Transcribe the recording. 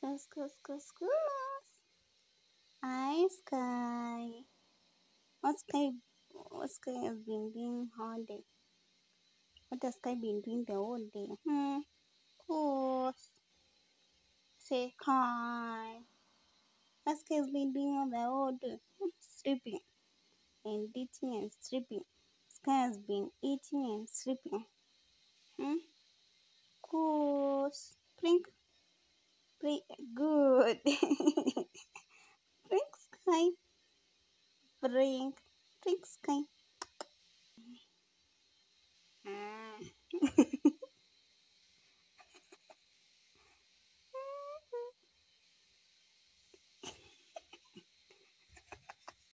Goose, goose, goose, goose. Hi, Sky. What Sky? What Sky has been doing all day? What has Sky been doing the whole day? Goose. Say hi. What Sky has been doing all the whole day? Sleeping and eating and sleeping. Sky has been eating and sleeping. Goose. Blink. Blink. Good. Blink, Sky. Blink. Blink, Sky.